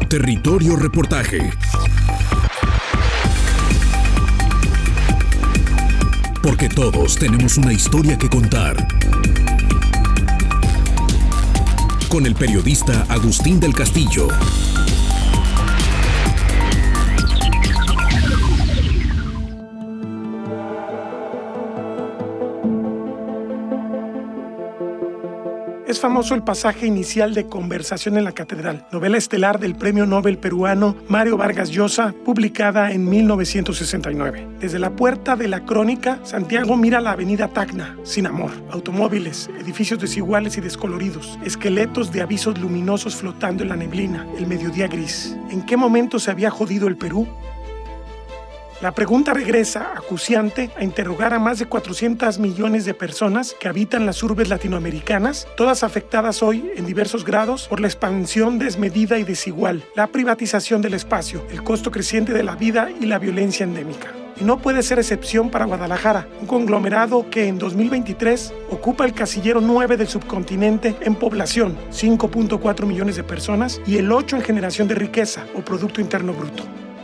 Territorio Reportaje. Porque todos tenemos una historia que contar. Con el periodista Agustín del Castillo. Es famoso el pasaje inicial de Conversación en la Catedral, novela estelar del premio Nobel peruano Mario Vargas Llosa, publicada en 1969. Desde la puerta de la crónica, Santiago mira la avenida Tacna, sin amor, automóviles, edificios desiguales y descoloridos, esqueletos de avisos luminosos flotando en la neblina, el mediodía gris. ¿En qué momento se había jodido el Perú? La pregunta regresa, acuciante, a interrogar a más de 400 millones de personas que habitan las urbes latinoamericanas, todas afectadas hoy en diversos grados por la expansión desmedida y desigual, la privatización del espacio, el costo creciente de la vida y la violencia endémica. Y no puede ser excepción para Guadalajara, un conglomerado que en 2023 ocupa el casillero 9 del subcontinente en población, 5.4 millones de personas, y el 8 en generación de riqueza o Producto Interno Bruto.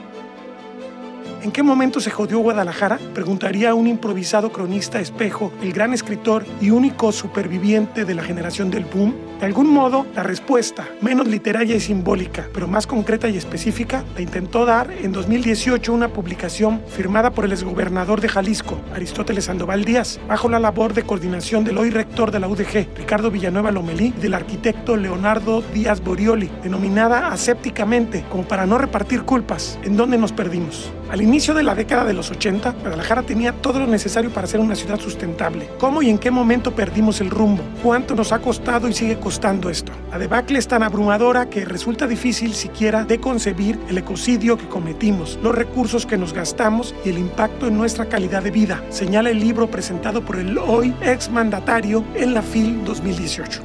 ¿En qué momento se jodió Guadalajara? Preguntaría un improvisado cronista espejo, el gran escritor y único superviviente de la generación del boom. De algún modo, la respuesta, menos literaria y simbólica, pero más concreta y específica, la intentó dar en 2018 una publicación firmada por el exgobernador de Jalisco, Aristóteles Sandoval Díaz, bajo la labor de coordinación del hoy rector de la UDG, Ricardo Villanueva Lomelí, y del arquitecto Leonardo Díaz Borioli, denominada asépticamente, como para no repartir culpas, ¿en dónde nos perdimos? Al inicio de la década de los 80, Guadalajara tenía todo lo necesario para ser una ciudad sustentable. ¿Cómo y en qué momento perdimos el rumbo? ¿Cuánto nos ha costado y sigue costando esto? La debacle es tan abrumadora que resulta difícil siquiera de concebir el ecocidio que cometimos, los recursos que nos gastamos y el impacto en nuestra calidad de vida, señala el libro presentado por el hoy exmandatario en la FIL 2018.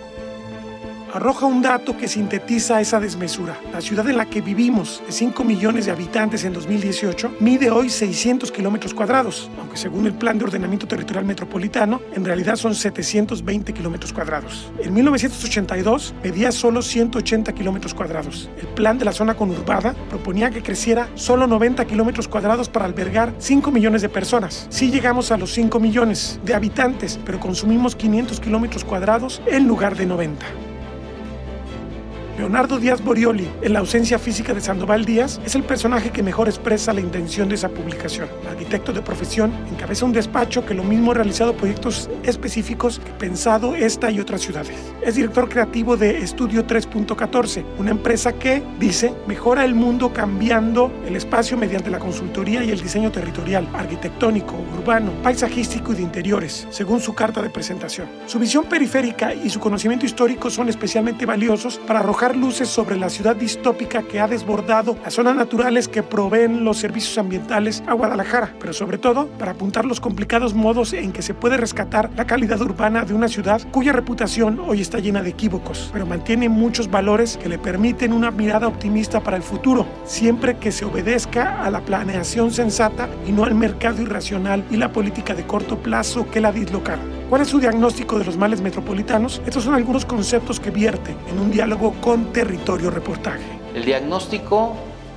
Arroja un dato que sintetiza esa desmesura. La ciudad en la que vivimos, de 5 millones de habitantes en 2018, mide hoy 600 kilómetros cuadrados, aunque según el Plan de Ordenamiento Territorial Metropolitano, en realidad son 720 kilómetros cuadrados. En 1982 medía solo 180 kilómetros cuadrados. El plan de la zona conurbada proponía que creciera solo 90 kilómetros cuadrados para albergar 5 millones de personas. Sí llegamos a los 5 millones de habitantes, pero consumimos 500 kilómetros cuadrados en lugar de 90. Leonardo Díaz Borioli, en la ausencia física de Sandoval Díaz, es el personaje que mejor expresa la intención de esa publicación. Arquitecto de profesión, encabeza un despacho que lo mismo ha realizado proyectos específicos que pensado esta y otras ciudades. Es director creativo de Estudio 3.14, una empresa que, dice, mejora el mundo cambiando el espacio mediante la consultoría y el diseño territorial, arquitectónico, urbano, paisajístico y de interiores, según su carta de presentación. Su visión periférica y su conocimiento histórico son especialmente valiosos para arrojar luces sobre la ciudad distópica que ha desbordado las zonas naturales que proveen los servicios ambientales a Guadalajara, pero sobre todo para apuntar los complicados modos en que se puede rescatar la calidad urbana de una ciudad cuya reputación hoy está llena de equívocos, pero mantiene muchos valores que le permiten una mirada optimista para el futuro, siempre que se obedezca a la planeación sensata y no al mercado irracional y la política de corto plazo que la dislocaron. ¿Cuál es su diagnóstico de los males metropolitanos? Estos son algunos conceptos que vierte en un diálogo con Territorio Reportaje. El diagnóstico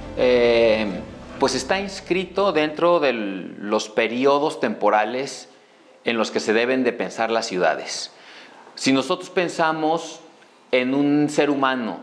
pues está inscrito dentro de los periodos temporales en los que se deben de pensar las ciudades. Si nosotros pensamos en un ser humano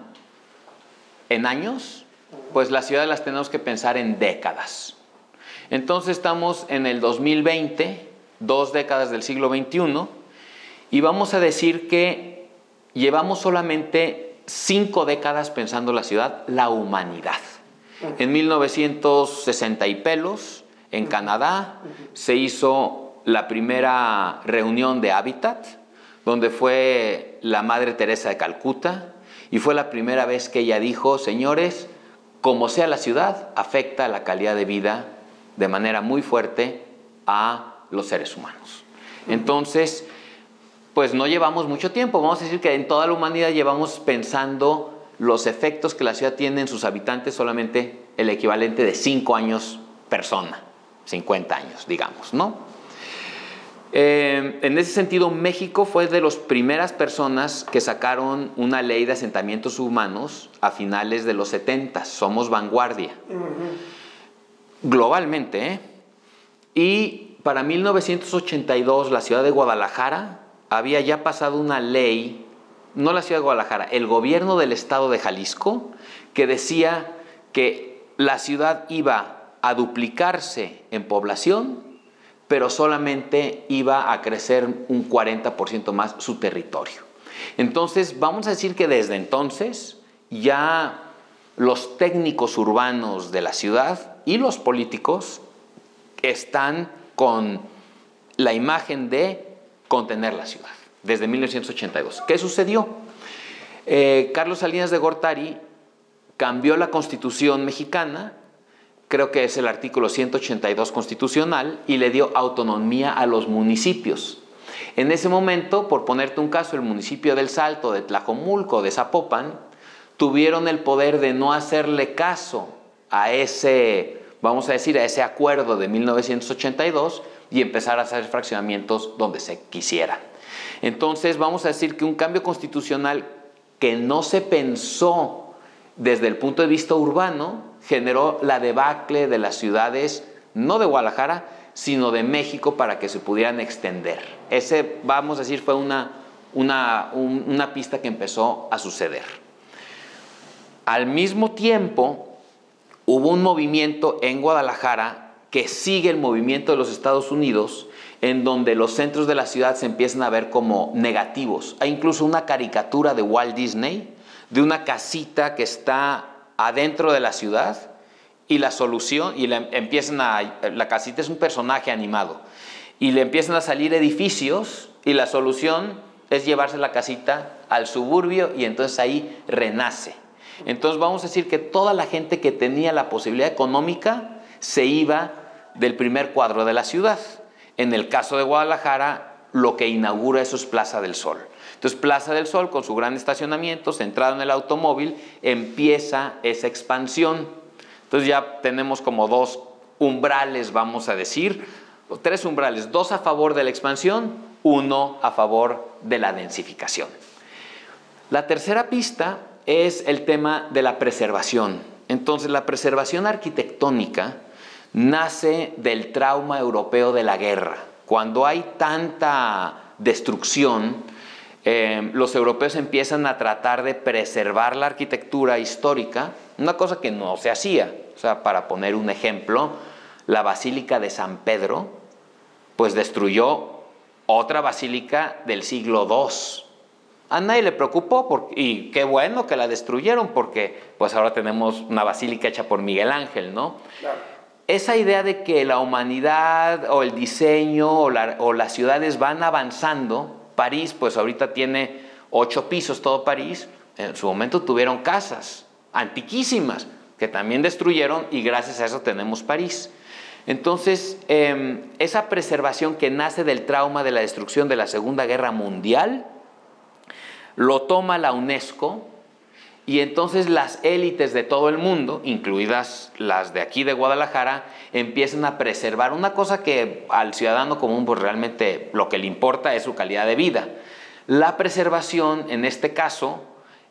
en años, pues las ciudades las tenemos que pensar en décadas. Entonces estamos en el 2020, 2 décadas del siglo XXI, y vamos a decir que llevamos solamente 5 décadas pensando la ciudad, la humanidad. En 1960 y pelos, en Canadá, se hizo la primera reunión de Hábitat, donde fue la Madre Teresa de Calcuta, y fue la primera vez que ella dijo, señores, como sea la ciudad, afecta la calidad de vida de manera muy fuerte a los seres humanos. Entonces, pues no llevamos mucho tiempo. Vamos a decir que en toda la humanidad llevamos pensando los efectos que la ciudad tiene en sus habitantes solamente el equivalente de 5 años persona, 50 años, digamos, ¿no? En ese sentido, México fue de las primeras personas que sacaron una ley de asentamientos humanos a finales de los 70. Somos vanguardia. Globalmente, ¿eh? Y para 1982, la ciudad de Guadalajara había ya pasado una ley, no la ciudad de Guadalajara, el gobierno del estado de Jalisco, que decía que la ciudad iba a duplicarse en población, pero solamente iba a crecer un 40% más su territorio. Entonces, vamos a decir que desde entonces ya los técnicos urbanos de la ciudad y los políticos están con la imagen de contener la ciudad, desde 1982. ¿Qué sucedió? Carlos Salinas de Gortari cambió la Constitución mexicana, creo que es el artículo 182 constitucional, y le dio autonomía a los municipios. En ese momento, por ponerte un caso, el municipio del Salto, de Tlajomulco, de Zapopan, tuvieron el poder de no hacerle caso a ese, vamos a decir, a ese acuerdo de 1982 y empezar a hacer fraccionamientos donde se quisiera. Entonces, vamos a decir que un cambio constitucional que no se pensó desde el punto de vista urbano generó la debacle de las ciudades, no de Guadalajara, sino de México, para que se pudieran extender. Ese, vamos a decir, fue una pista que empezó a suceder. Al mismo tiempo, hubo un movimiento en Guadalajara que sigue el movimiento de los Estados Unidos, en donde los centros de la ciudad se empiezan a ver como negativos. Hay incluso una caricatura de Walt Disney, de una casita que está adentro de la ciudad, y la solución, y la casita es un personaje animado, y le empiezan a salir edificios, y la solución es llevarse la casita al suburbio, y entonces ahí renace. Entonces vamos a decir que toda la gente que tenía la posibilidad económica se iba del primer cuadro de la ciudad. En el caso de Guadalajara, lo que inaugura eso es Plaza del Sol. Entonces Plaza del Sol, con su gran estacionamiento, centrado en el automóvil, empieza esa expansión. Entonces ya tenemos como dos umbrales, vamos a decir, o tres umbrales, dos a favor de la expansión, uno a favor de la densificación. La tercera pista es el tema de la preservación. Entonces, la preservación arquitectónica nace del trauma europeo de la guerra. Cuando hay tanta destrucción, los europeos empiezan a tratar de preservar la arquitectura histórica, una cosa que no se hacía. O sea, para poner un ejemplo, la Basílica de San Pedro, pues destruyó otra basílica del siglo II. A nadie le preocupó, y qué bueno que la destruyeron, porque pues ahora tenemos una basílica hecha por Miguel Ángel, ¿no? Claro. Esa idea de que la humanidad o el diseño o las ciudades van avanzando. París, pues ahorita tiene 8 pisos todo París. En su momento tuvieron casas antiquísimas que también destruyeron, y gracias a eso tenemos París. Entonces, esa preservación que nace del trauma de la destrucción de la Segunda Guerra Mundial, lo toma la UNESCO, y entonces las élites de todo el mundo, incluidas las de aquí de Guadalajara, empiezan a preservar una cosa que al ciudadano común pues realmente lo que le importa es su calidad de vida. La preservación, en este caso,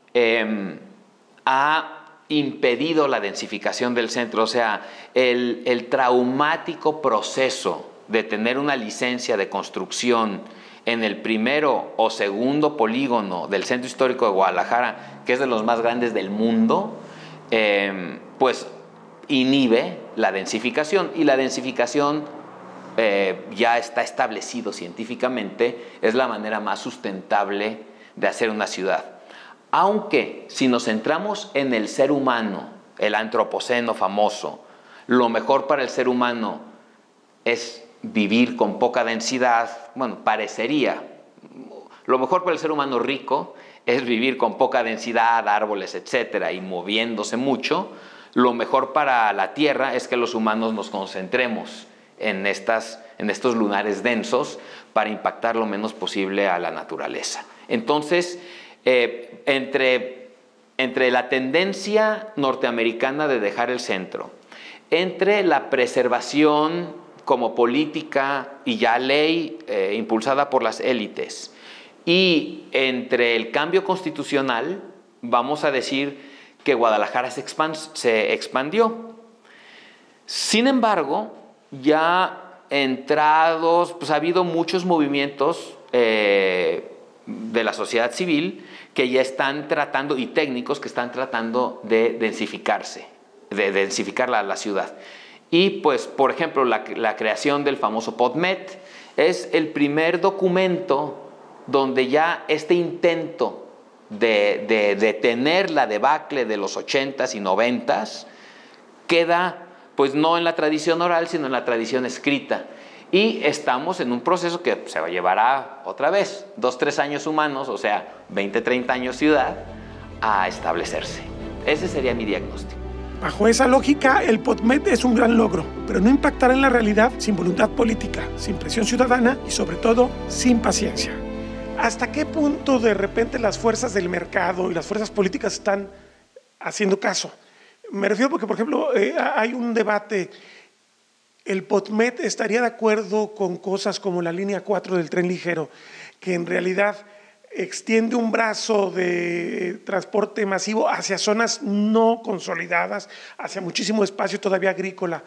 ha impedido la densificación del centro. O sea, el traumático proceso de tener una licencia de construcción en el primero o segundo polígono del centro histórico de Guadalajara, que es de los más grandes del mundo, pues inhibe la densificación. Y la densificación ya está establecido científicamente, es la manera más sustentable de hacer una ciudad. Aunque si nos centramos en el ser humano, el antropoceno famoso, lo mejor para el ser humano es vivir con poca densidad. Bueno, parecería. Lo mejor para el ser humano rico es vivir con poca densidad, árboles, etcétera, y moviéndose mucho. Lo mejor para la Tierra es que los humanos nos concentremos en estos lunares densos para impactar lo menos posible a la naturaleza. Entonces, entre la tendencia norteamericana de dejar el centro, entre la preservación como política y ya ley impulsada por las élites, y entre el cambio constitucional, vamos a decir que Guadalajara se expandió. Sin embargo, ya entrados, pues ha habido muchos movimientos de la sociedad civil que ya están tratando, y técnicos que están tratando de densificar la ciudad. Y pues, por ejemplo, la creación del famoso PodMed es el primer documento donde ya este intento de detener la debacle de los 80s y 90s queda, pues no en la tradición oral, sino en la tradición escrita. Y estamos en un proceso que se llevará otra vez 2-3 años humanos, o sea, 20-30 años ciudad, a establecerse. Ese sería mi diagnóstico. Bajo esa lógica, el PodMed es un gran logro, pero no impactará en la realidad sin voluntad política, sin presión ciudadana y, sobre todo, sin paciencia. ¿Hasta qué punto de repente las fuerzas del mercado y las fuerzas políticas están haciendo caso? Me refiero porque, por ejemplo, hay un debate. El PodMed estaría de acuerdo con cosas como la línea 4 del tren ligero, que en realidad extiende un brazo de transporte masivo hacia zonas no consolidadas, hacia muchísimo espacio todavía agrícola,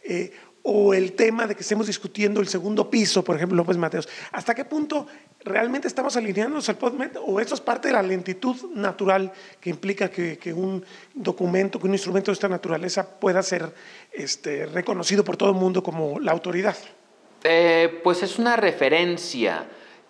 o el tema de que estemos discutiendo el segundo piso, por ejemplo, López Mateos. ¿Hasta qué punto realmente estamos alineándonos al PodMed, o esto es parte de la lentitud natural que implica que un documento, que un instrumento de esta naturaleza pueda ser reconocido por todo el mundo como la autoridad? Pues es una referencia.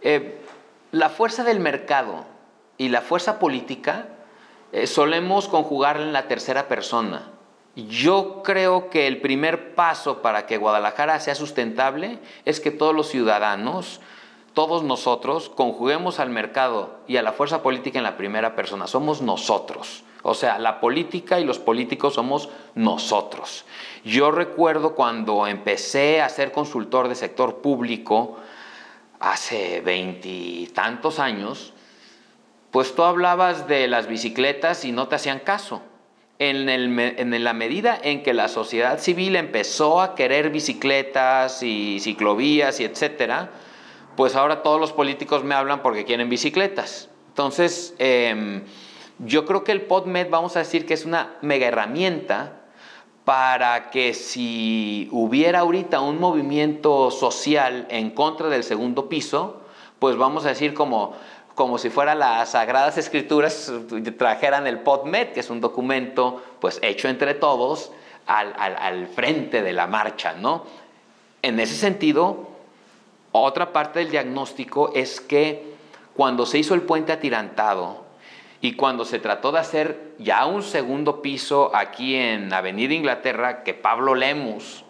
La fuerza del mercado y la fuerza política solemos conjugarla en la tercera persona. Yo creo que el primer paso para que Guadalajara sea sustentable es que todos los ciudadanos, todos nosotros, conjuguemos al mercado y a la fuerza política en la primera persona. Somos nosotros. O sea, la política y los políticos somos nosotros. Yo recuerdo cuando empecé a ser consultor de sector público, hace 20 y tantos años, pues tú hablabas de las bicicletas y no te hacían caso. En la medida en que la sociedad civil empezó a querer bicicletas y ciclovías y etcétera, pues ahora todos los políticos me hablan porque quieren bicicletas. Entonces, yo creo que el PodMed, vamos a decir que es una mega herramienta para que si hubiera ahorita un movimiento social en contra del segundo piso, pues vamos a decir como si fuera las Sagradas Escrituras trajeran el PodMed, que es un documento pues hecho entre todos al frente de la marcha, ¿no? En ese sentido, otra parte del diagnóstico es que cuando se hizo el puente atirantado y cuando se trató de hacer ya un segundo piso aquí en Avenida Inglaterra, que Pablo Lemus,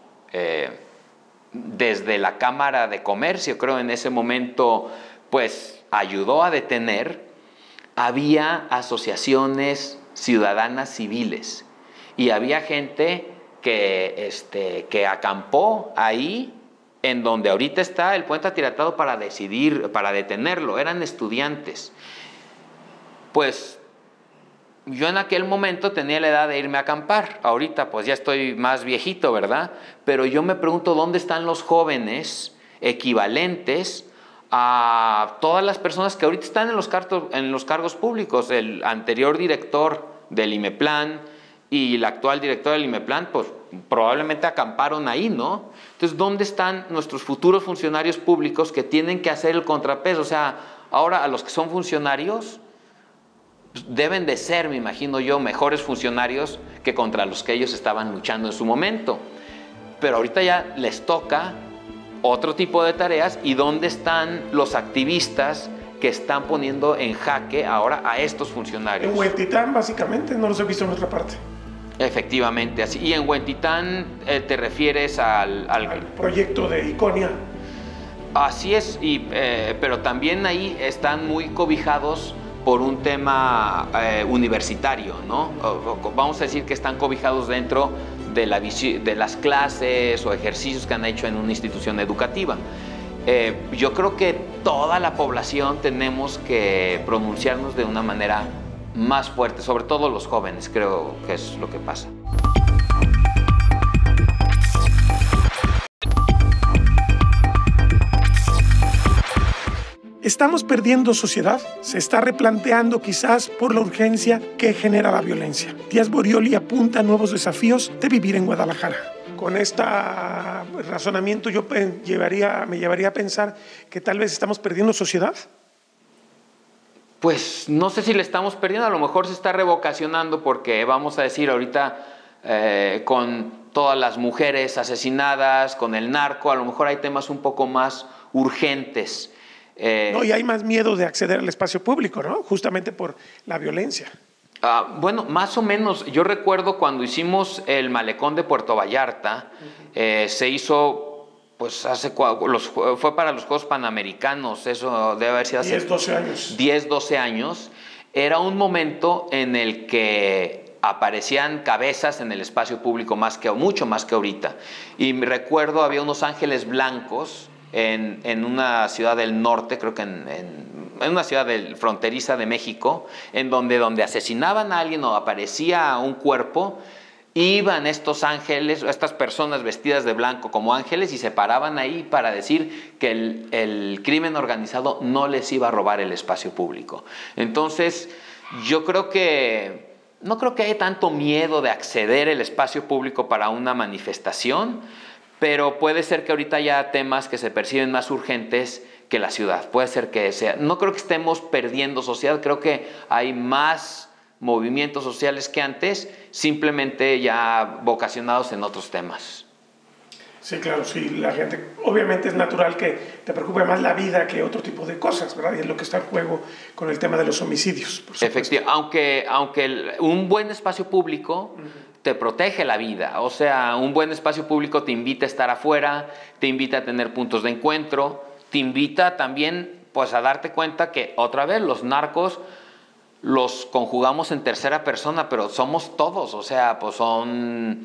desde la Cámara de Comercio, creo en ese momento, pues ayudó a detener, había asociaciones ciudadanas civiles y había gente que acampó ahí en donde ahorita está el puente atirantado para detenerlo. Eran estudiantes. Pues yo en aquel momento tenía la edad de irme a acampar. Ahorita pues ya estoy más viejito, ¿verdad? Pero yo me pregunto dónde están los jóvenes equivalentes a todas las personas que ahorita están en los cargos públicos. El anterior director del IMEPLAN y el actual director del IMEPLAN, pues probablemente acamparon ahí, ¿no? Entonces, ¿dónde están nuestros futuros funcionarios públicos que tienen que hacer el contrapeso? O sea, ahora a los que son funcionarios deben de ser, me imagino yo, mejores funcionarios que contra los que ellos estaban luchando en su momento. Pero ahorita ya les toca otro tipo de tareas. ¿Y dónde están los activistas que están poniendo en jaque ahora a estos funcionarios? En Huentitán, básicamente, no los he visto en otra parte. Efectivamente, así. Y en Huentitán te refieres al proyecto de Iconia. Así es, pero también ahí están muy cobijados por un tema universitario, ¿no? Vamos a decir que están cobijados dentro de las clases o ejercicios que han hecho en una institución educativa. Yo creo que toda la población tenemos que pronunciarnos de una manera más fuerte, sobre todo los jóvenes, creo que es lo que pasa. ¿Estamos perdiendo sociedad? Se está replanteando quizás por la urgencia que genera la violencia. Díaz Borioli apunta a nuevos desafíos de vivir en Guadalajara. Con este razonamiento yo me llevaría a pensar que tal vez estamos perdiendo sociedad. Pues no sé si le estamos perdiendo, a lo mejor se está revocacionando porque vamos a decir ahorita con todas las mujeres asesinadas, con el narco, a lo mejor hay temas un poco más urgentes. No, y hay más miedo de acceder al espacio público, ¿no? Justamente por la violencia. Bueno, más o menos. Yo recuerdo cuando hicimos el malecón de Puerto Vallarta, se hizo, pues fue para los Juegos Panamericanos, eso debe haber sido hace 10, 12 años. 10, 12 años. Era un momento en el que aparecían cabezas en el espacio público mucho más que ahorita. Y me recuerdo, había unos ángeles blancos en una ciudad del norte, creo que en una ciudad fronteriza de México, en donde asesinaban a alguien o aparecía un cuerpo, iban estos ángeles, estas personas vestidas de blanco como ángeles y se paraban ahí para decir que el crimen organizado no les iba a robar el espacio público. Entonces, yo creo que no creo que haya tanto miedo de acceder al espacio público para una manifestación, pero puede ser que ahorita haya temas que se perciben más urgentes que la ciudad. Puede ser que sea. No creo que estemos perdiendo sociedad, creo que hay más movimientos sociales que antes, simplemente ya vocacionados en otros temas. Sí, claro, sí, la gente, obviamente es natural que te preocupe más la vida que otro tipo de cosas, ¿verdad? Y es lo que está en juego con el tema de los homicidios, por supuesto. Efectivamente, aunque un buen espacio público te protege la vida, o sea, un buen espacio público te invita a estar afuera, te invita a tener puntos de encuentro, te invita también pues a darte cuenta que otra vez los narcos los conjugamos en tercera persona, pero somos todos, o sea, pues son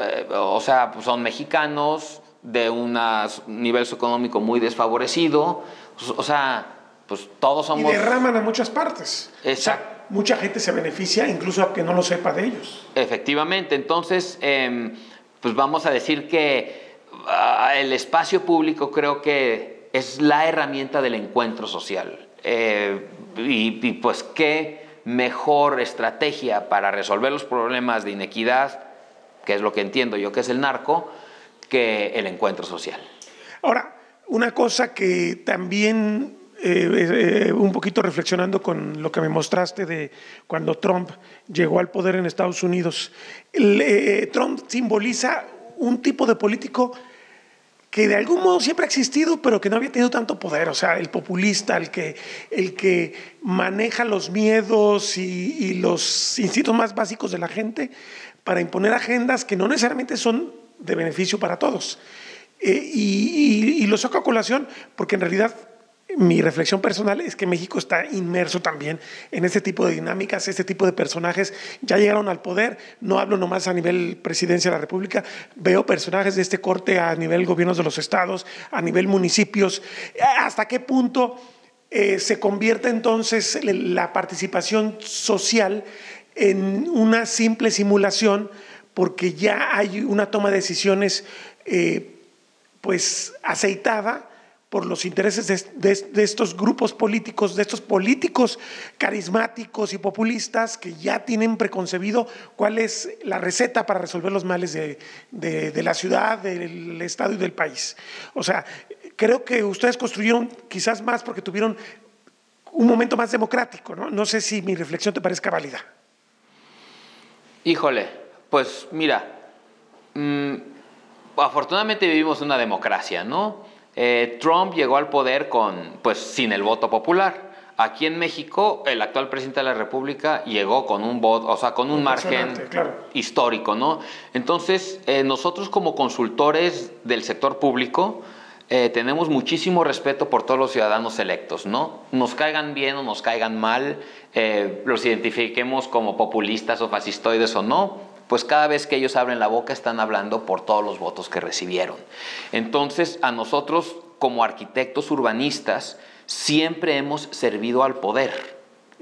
mexicanos de un nivel socioeconómico muy desfavorecido, o sea, pues todos somos... Y derraman a muchas partes. Exacto. O sea, mucha gente se beneficia, incluso a que no lo sepa de ellos. Efectivamente, entonces, pues vamos a decir que el espacio público creo que es la herramienta del encuentro social. Y pues qué mejor estrategia para resolver los problemas de inequidad, que es lo que entiendo yo que es el narco, que el encuentro social. Ahora, una cosa que también, un poquito reflexionando con lo que me mostraste de cuando Trump llegó al poder en Estados Unidos, Trump simboliza un tipo de político que de algún modo siempre ha existido, pero que no había tenido tanto poder, o sea, el populista, el que maneja los miedos y los instintos más básicos de la gente para imponer agendas que no necesariamente son de beneficio para todos. Y lo saco a colación porque en realidad mi reflexión personal es que México está inmerso también en este tipo de dinámicas, este tipo de personajes ya llegaron al poder, no hablo nomás a nivel presidencia de la República, veo personajes de este corte a nivel gobiernos de los estados, a nivel municipios, hasta qué punto se convierte entonces la participación social en una simple simulación porque ya hay una toma de decisiones pues aceitada por los intereses de estos grupos políticos, de estos políticos carismáticos y populistas que ya tienen preconcebido cuál es la receta para resolver los males de la ciudad, del estado y del país. O sea, creo que ustedes construyeron quizás más porque tuvieron un momento más democrático, ¿no? No sé si mi reflexión te parezca válida. Híjole, pues mira, afortunadamente vivimos una democracia, ¿no? Trump llegó al poder sin el voto popular. Aquí en México, el actual presidente de la República llegó con un voto, o sea, con un margen histórico, ¿no? Entonces, nosotros como consultores del sector público tenemos muchísimo respeto por todos los ciudadanos electos, ¿no? Nos caigan bien o nos caigan mal, los identifiquemos como populistas o fascistoides o no, pues cada vez que ellos abren la boca están hablando por todos los votos que recibieron. Entonces, a nosotros como arquitectos urbanistas siempre hemos servido al poder.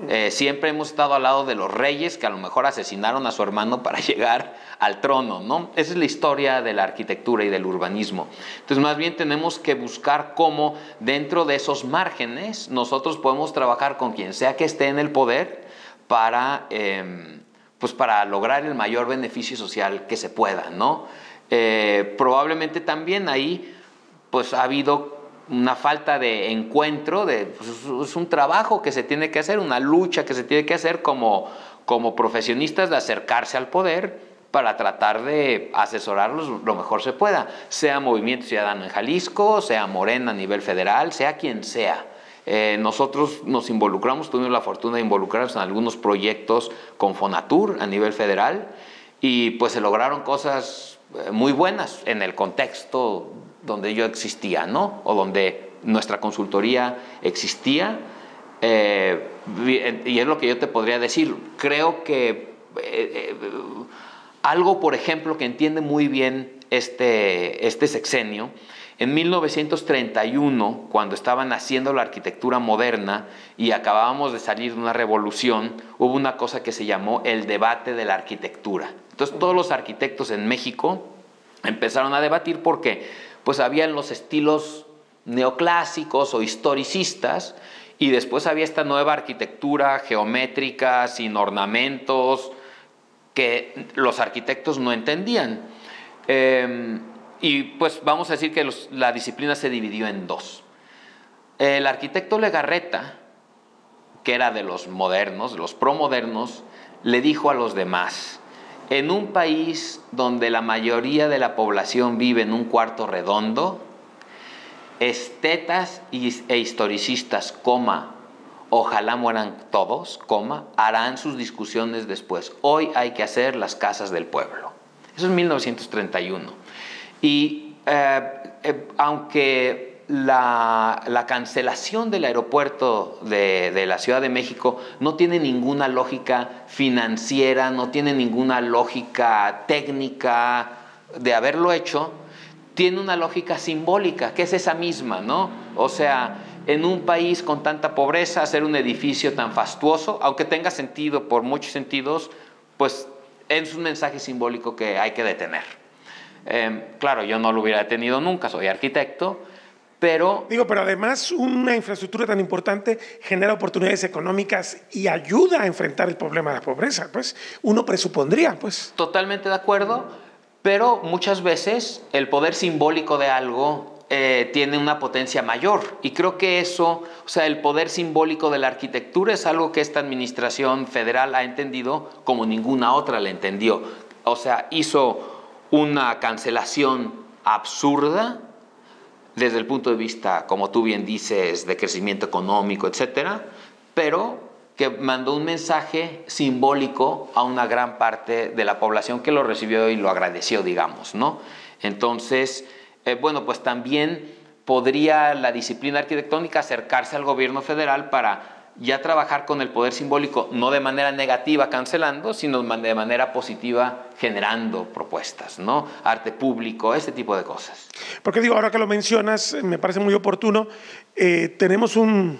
Siempre hemos estado al lado de los reyes que a lo mejor asesinaron a su hermano para llegar al trono, ¿no? Esa es la historia de la arquitectura y del urbanismo. Entonces, más bien tenemos que buscar cómo dentro de esos márgenes nosotros podemos trabajar con quien sea que esté en el poder para, pues para lograr el mayor beneficio social que se pueda, ¿no? Probablemente también ahí pues ha habido una falta de encuentro, pues es un trabajo que se tiene que hacer, una lucha que se tiene que hacer como profesionistas de acercarse al poder para tratar de asesorarlos lo mejor se pueda, sea Movimiento Ciudadano en Jalisco, sea Morena a nivel federal, sea quien sea. Nosotros nos involucramos, tuvimos la fortuna de involucrarnos en algunos proyectos con Fonatur a nivel federal y pues se lograron cosas muy buenas en el contexto donde yo existía, ¿no? O donde nuestra consultoría existía. Y es lo que yo te podría decir. Creo que algo, por ejemplo, que entiende muy bien este sexenio, en 1931, cuando estaban haciendo la arquitectura moderna y acabábamos de salir de una revolución, hubo una cosa que se llamó el debate de la arquitectura. Entonces, todos los arquitectos en México empezaron a debatir porque pues habían los estilos neoclásicos o historicistas y después había esta nueva arquitectura geométrica, sin ornamentos, que los arquitectos no entendían. Y pues vamos a decir que la disciplina se dividió en dos. El arquitecto Legarreta, que era de los modernos, de los promodernos, le dijo a los demás: en un país donde la mayoría de la población vive en un cuarto redondo, estetas e historicistas, ojalá mueran todos, harán sus discusiones después. Hoy hay que hacer las casas del pueblo. Eso es 1931. Y aunque la cancelación del aeropuerto de la Ciudad de México no tiene ninguna lógica financiera, no tiene ninguna lógica técnica de haberlo hecho, tiene una lógica simbólica, que es esa misma, ¿no? O sea, en un país con tanta pobreza, hacer un edificio tan fastuoso, aunque tenga sentido por muchos sentidos, pues es un mensaje simbólico que hay que detener. Claro, yo no lo hubiera detenido nunca, soy arquitecto, pero además una infraestructura tan importante genera oportunidades económicas y ayuda a enfrentar el problema de la pobreza, pues uno presupondría, pues. Totalmente de acuerdo, pero muchas veces el poder simbólico de algo tiene una potencia mayor y creo que eso, o sea, el poder simbólico de la arquitectura es algo que esta administración federal ha entendido como ninguna otra la entendió. O sea, hizo una cancelación absurda desde el punto de vista, como tú bien dices, de crecimiento económico, etcétera, pero que mandó un mensaje simbólico a una gran parte de la población que lo recibió y lo agradeció, digamos, ¿no? Entonces, bueno, pues también podría la disciplina arquitectónica acercarse al gobierno federal para ya trabajar con el poder simbólico, no de manera negativa cancelando, sino de manera positiva generando propuestas, ¿no? Arte público, este tipo de cosas. Porque digo, ahora que lo mencionas, me parece muy oportuno, tenemos un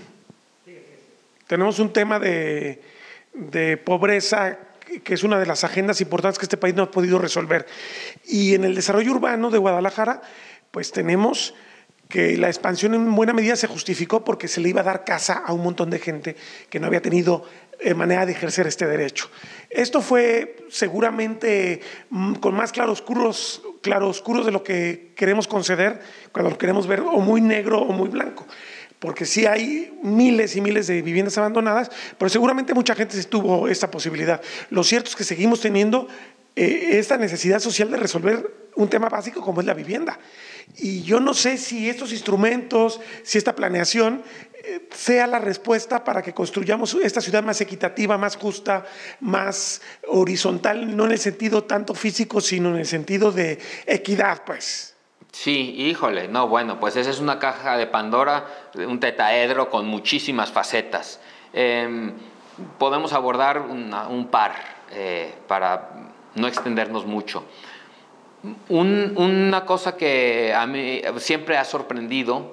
tema de pobreza que es una de las agendas importantes que este país no ha podido resolver. Y en el desarrollo urbano de Guadalajara, pues tenemos que la expansión en buena medida se justificó porque se le iba a dar casa a un montón de gente que no había tenido manera de ejercer este derecho. Esto fue seguramente con más claroscuros de lo que queremos conceder cuando lo queremos ver o muy negro o muy blanco, porque sí hay miles y miles de viviendas abandonadas, pero seguramente mucha gente sí tuvo esta posibilidad. Lo cierto es que seguimos teniendo esta necesidad social de resolver un tema básico como es la vivienda. Y yo no sé si estos instrumentos, si esta planeación sea la respuesta para que construyamos esta ciudad más equitativa, más justa, más horizontal, no en el sentido tanto físico, sino en el sentido de equidad, pues. Sí, híjole, no, bueno, pues esa es una caja de Pandora, un tetaedro con muchísimas facetas. Podemos abordar un par para no extendernos mucho. Una cosa que a mí siempre ha sorprendido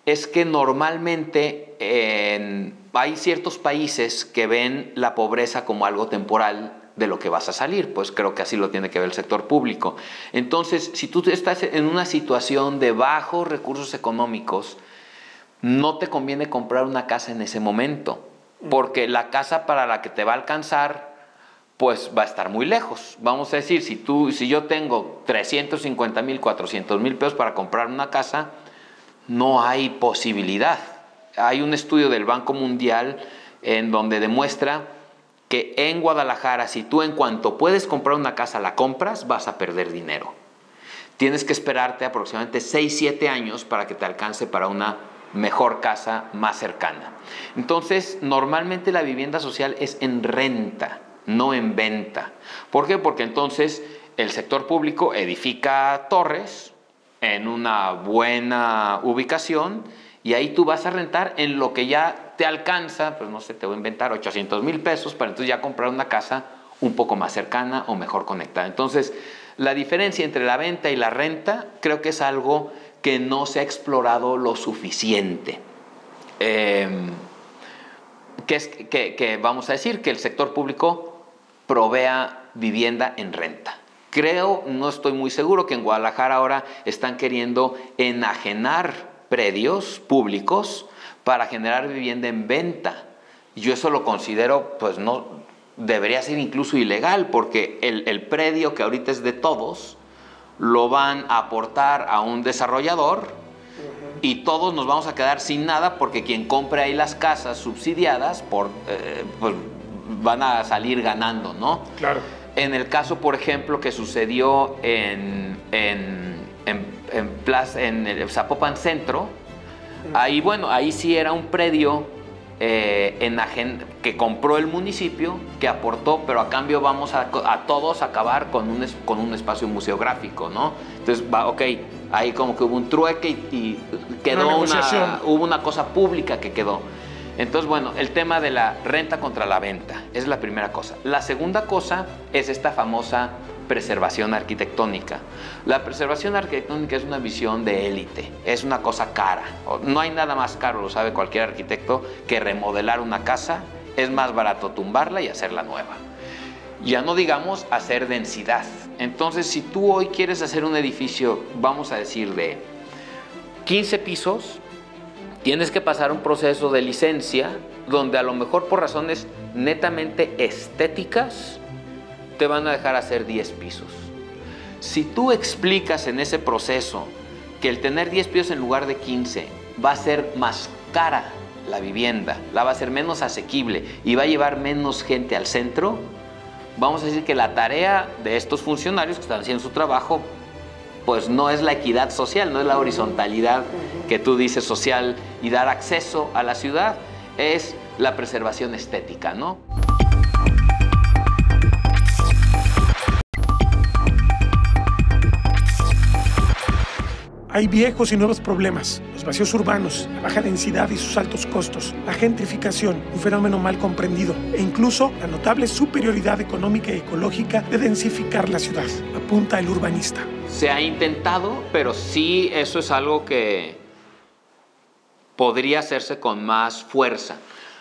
es que normalmente hay ciertos países que ven la pobreza como algo temporal de lo que vas a salir, pues creo que así lo tiene que ver el sector público. Entonces, si tú estás en una situación de bajos recursos económicos, no te conviene comprar una casa en ese momento, porque la casa para la que te va a alcanzar, pues va a estar muy lejos. Vamos a decir, si yo tengo 350,000, 400,000 pesos para comprar una casa, no hay posibilidad. Hay un estudio del Banco Mundial en donde demuestra que en Guadalajara, si tú en cuanto puedes comprar una casa la compras, vas a perder dinero. Tienes que esperarte aproximadamente 6, 7 años para que te alcance para una mejor casa más cercana. Entonces, normalmente la vivienda social es en renta, no en venta. ¿Por qué? Porque entonces el sector público edifica torres en una buena ubicación y ahí tú vas a rentar en lo que ya te alcanza, pues no sé, te voy a inventar 800,000 pesos para entonces ya comprar una casa un poco más cercana o mejor conectada. Entonces, la diferencia entre la venta y la renta creo que es algo que no se ha explorado lo suficiente. Que vamos a decir que el sector público provea vivienda en renta. Creo, no estoy muy seguro, que en Guadalajara ahora están queriendo enajenar predios públicos para generar vivienda en venta. Yo eso lo considero, pues no, debería ser incluso ilegal, porque el predio que ahorita es de todos, lo van a aportar a un desarrollador y todos nos vamos a quedar sin nada porque quien compre ahí las casas subsidiadas pues van a salir ganando, ¿no? Claro. En el caso, por ejemplo, que sucedió en el Zapopan Centro, ahí sí era un predio que compró el municipio, que aportó, pero a cambio vamos a todos acabar con un espacio museográfico, ¿no? Entonces, ahí como que hubo un trueque y quedó hubo una cosa pública que quedó. Entonces, bueno, el tema de la renta contra la venta es la primera cosa. La segunda cosa es esta famosa preservación arquitectónica. La preservación arquitectónica es una visión de élite, es una cosa cara. No hay nada más caro, lo sabe cualquier arquitecto, que remodelar una casa. Es más barato tumbarla y hacerla nueva. Ya no digamos hacer densidad. Entonces, si tú hoy quieres hacer un edificio, vamos a decir de 15 pisos, tienes que pasar un proceso de licencia donde a lo mejor por razones netamente estéticas te van a dejar hacer 10 pisos. Si tú explicas en ese proceso que el tener 10 pisos en lugar de 15 va a ser más cara la vivienda, la va a ser menos asequible y va a llevar menos gente al centro, vamos a decir que la tarea de estos funcionarios que están haciendo su trabajo, pues no es la equidad social, no es la horizontalidad que tú dices social y dar acceso a la ciudad, es la preservación estética, ¿no? Hay viejos y nuevos problemas, los vacíos urbanos, la baja densidad y sus altos costos, la gentrificación, un fenómeno mal comprendido, e incluso la notable superioridad económica y ecológica de densificar la ciudad, apunta el urbanista. Se ha intentado, pero sí eso es algo que podría hacerse con más fuerza.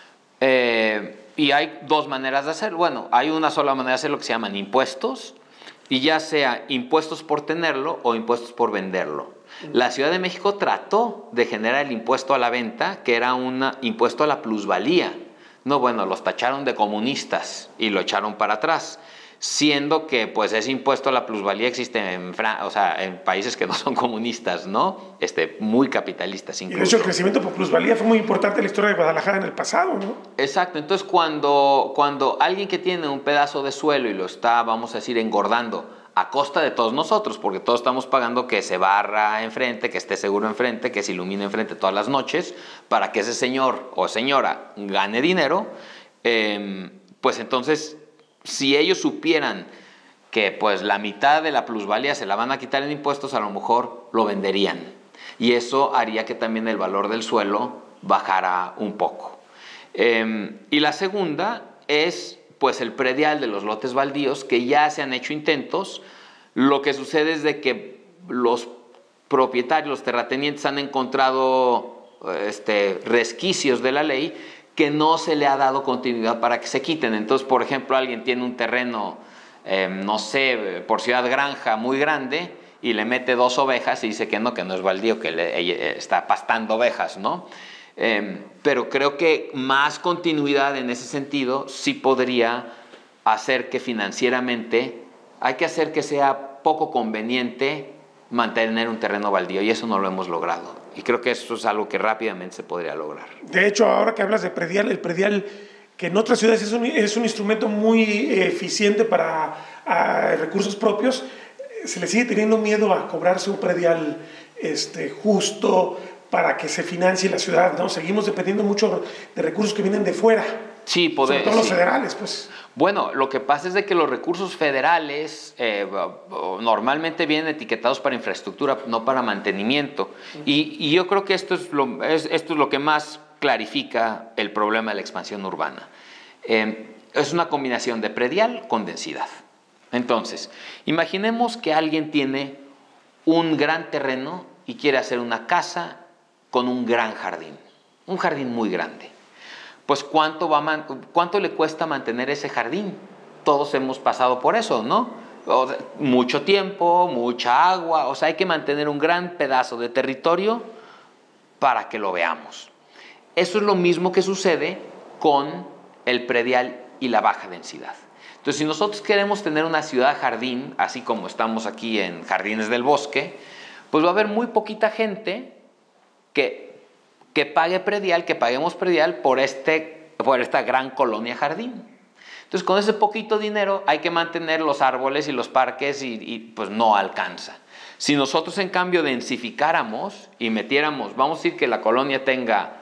Y hay dos maneras de hacerlo. Bueno, hay una sola manera de hacerlo que se llaman impuestos, y ya sea impuestos por tenerlo o impuestos por venderlo. La Ciudad de México trató de generar el impuesto a la venta, que era un impuesto a la plusvalía. No, bueno, los tacharon de comunistas y lo echaron para atrás, siendo que pues ese impuesto a la plusvalía existe en países que no son comunistas, ¿no? Muy capitalistas incluso. Y de hecho el crecimiento por plusvalía fue muy importante en la historia de Guadalajara en el pasado, ¿no? Exacto. Entonces cuando alguien que tiene un pedazo de suelo y lo está, vamos a decir, engordando a costa de todos nosotros, porque todos estamos pagando que se barra enfrente, que esté seguro enfrente, que se ilumine enfrente todas las noches, para que ese señor o señora gane dinero, pues entonces, si ellos supieran que pues la mitad de la plusvalía se la van a quitar en impuestos, a lo mejor lo venderían. Y eso haría que también el valor del suelo bajara un poco. Y la segunda es pues el predial de los lotes baldíos, que ya se han hecho intentos. Lo que sucede es de que los propietarios, los terratenientes han encontrado resquicios de la ley que no se le ha dado continuidad para que se quiten. Entonces, por ejemplo, alguien tiene un terreno, no sé, por Ciudad Granja muy grande y le mete 2 ovejas y dice que no es baldío, que está pastando ovejas, ¿no? Pero creo que más continuidad en ese sentido sí podría hacer que financieramente hay que hacer que sea poco conveniente mantener un terreno baldío, y eso no lo hemos logrado. Y creo que eso es algo que rápidamente se podría lograr. De hecho, ahora que hablas de predial, el predial, que en otras ciudades es un instrumento muy eficiente para recursos propios, se le sigue teniendo miedo a cobrarse un predial justo para que se financie la ciudad, ¿no? Seguimos dependiendo mucho de recursos que vienen de fuera. Sí, sobre todo los federales, pues. Bueno, lo que pasa es de que los recursos federales normalmente vienen etiquetados para infraestructura, no para mantenimiento. Y yo creo que esto es lo que más clarifica el problema de la expansión urbana. Es una combinación de predial con densidad. Entonces, imaginemos que alguien tiene un gran terreno y quiere hacer una casa con un gran jardín, un jardín muy grande. Pues ¿cuánto le cuesta mantener ese jardín? Todos hemos pasado por eso, ¿no? Mucho tiempo, mucha agua, o sea, hay que mantener un gran pedazo de territorio para que lo veamos. Eso es lo mismo que sucede con el predial y la baja densidad. Entonces, si nosotros queremos tener una ciudad jardín, así como estamos aquí en Jardines del Bosque, pues va a haber muy poquita gente que paguemos predial por esta gran colonia jardín. Entonces, con ese poquito dinero hay que mantener los árboles y los parques y pues no alcanza. Si nosotros, en cambio, densificáramos y metiéramos, vamos a decir que la colonia tenga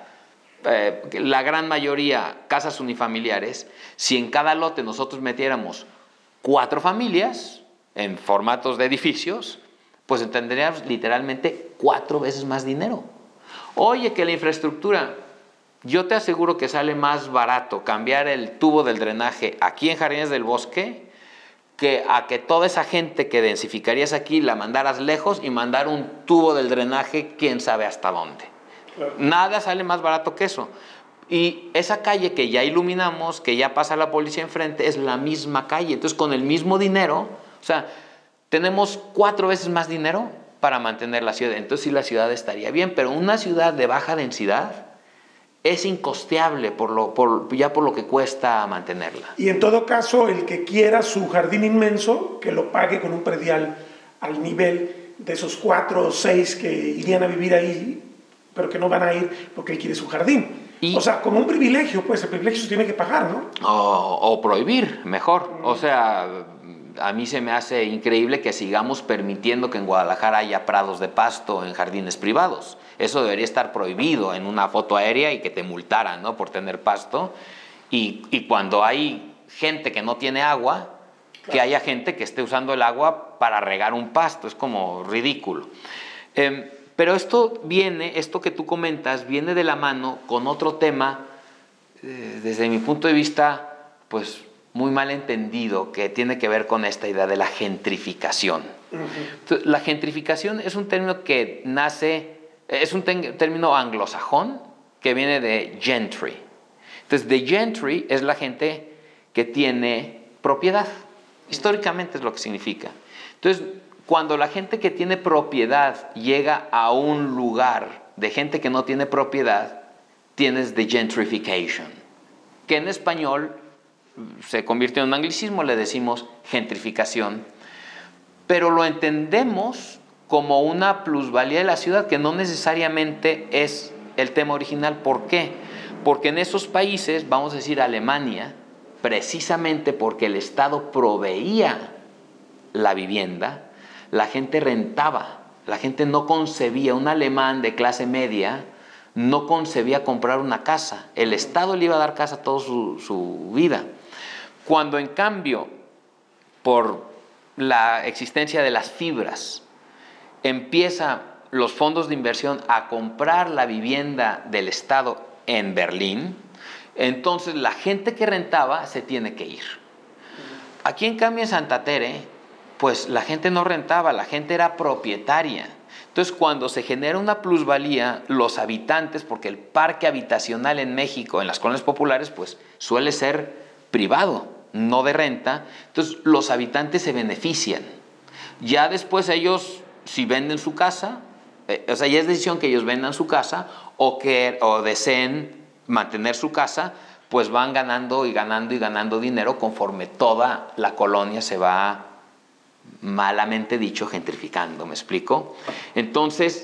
la gran mayoría casas unifamiliares, si en cada lote nosotros metiéramos 4 familias en formatos de edificios, pues tendríamos literalmente 4 veces más dinero. Oye, que la infraestructura, yo te aseguro que sale más barato cambiar el tubo del drenaje aquí en Jardines del Bosque que a que toda esa gente que densificarías aquí la mandaras lejos y mandar un tubo del drenaje quién sabe hasta dónde. Claro. Nada sale más barato que eso. Y esa calle que ya iluminamos, que ya pasa la policía enfrente, es la misma calle. Entonces, con el mismo dinero, o sea, tenemos 4 veces más dinero para mantener la ciudad. Entonces sí, la ciudad estaría bien, pero una ciudad de baja densidad es incosteable por lo que cuesta mantenerla. Y en todo caso, el que quiera su jardín inmenso, que lo pague con un predial al nivel de esos 4 o 6 que irían a vivir ahí, pero que no van a ir porque él quiere su jardín. O sea, como un privilegio, pues el privilegio se tiene que pagar, ¿no? O prohibir, mejor. O sea, a mí se me hace increíble que sigamos permitiendo que en Guadalajara haya prados de pasto en jardines privados. Eso debería estar prohibido en una foto aérea y que te multaran, ¿no?, por tener pasto. Y cuando hay gente que no tiene agua, claro, que haya gente que esté usando el agua para regar un pasto. Es como ridículo. Pero esto que tú comentas, viene de la mano con otro tema, desde mi punto de vista, pues muy mal entendido, que tiene que ver con esta idea de la gentrificación. Entonces, la gentrificación es un término que es un término anglosajón que viene de gentry. Entonces, the gentry es la gente que tiene propiedad. Históricamente es lo que significa. Entonces, cuando la gente que tiene propiedad llega a un lugar de gente que no tiene propiedad, tienes the gentrification, que en español se convirtió en un anglicismo, le decimos gentrificación, pero lo entendemos como una plusvalía de la ciudad, que no necesariamente es el tema original. ¿Por qué? Porque en esos países, vamos a decir Alemania, precisamente porque el Estado proveía la vivienda, la gente rentaba, la gente no concebía, un alemán de clase media no concebía comprar una casa, el Estado le iba a dar casa toda su vida. Cuando en cambio, por la existencia de las fibras, empiezan los fondos de inversión a comprar la vivienda del Estado en Berlín, entonces la gente que rentaba se tiene que ir. Aquí en cambio en Santa Tere, pues la gente no rentaba, la gente era propietaria. Entonces, cuando se genera una plusvalía, los habitantes, porque el parque habitacional en México, en las colonias populares, pues suele ser privado, no de renta, entonces los habitantes se benefician. Ya después ellos, si venden su casa, o sea, ya es decisión que ellos vendan su casa o deseen mantener su casa, pues van ganando y ganando y ganando dinero conforme toda la colonia se va, malamente dicho, gentrificando. ¿Me explico? Entonces,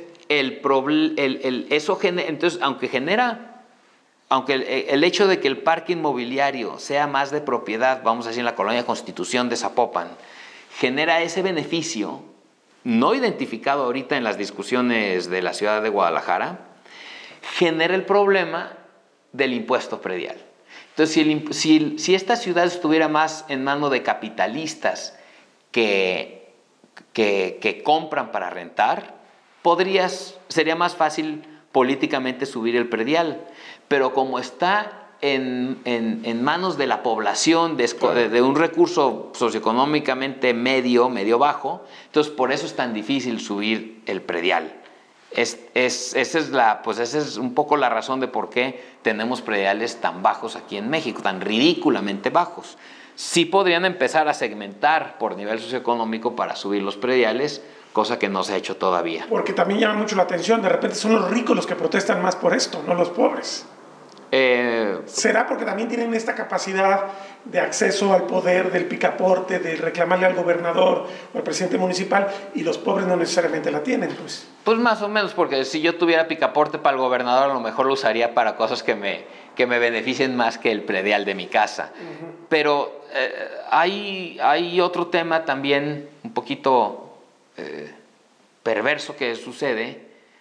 entonces aunque el hecho de que el parque inmobiliario sea más de propiedad, vamos a decir, en la colonia Constitución de Zapopan, genera ese beneficio no identificado ahorita en las discusiones de la ciudad de Guadalajara, genera el problema del impuesto predial. Entonces, si esta ciudad estuviera más en manos de capitalistas que compran para rentar, sería más fácil políticamente subir el predial. Pero como está en manos de la población, de un recurso socioeconómicamente medio bajo, entonces por eso es tan difícil subir el predial. Esa es un poco la razón de por qué tenemos prediales tan bajos aquí en México, tan ridículamente bajos. Sí podrían empezar a segmentar por nivel socioeconómico para subir los prediales, cosa que no se ha hecho todavía. Porque también llama mucho la atención, de repente son los ricos los que protestan más por esto, no los pobres. ¿Será porque también tienen esta capacidad de acceso al poder del picaporte, de reclamarle al gobernador o al presidente municipal, y los pobres no necesariamente la tienen? Pues más o menos, porque si yo tuviera picaporte para el gobernador, a lo mejor lo usaría para cosas que me beneficien más que el predial de mi casa. Pero hay otro tema también un poquito perverso que sucede,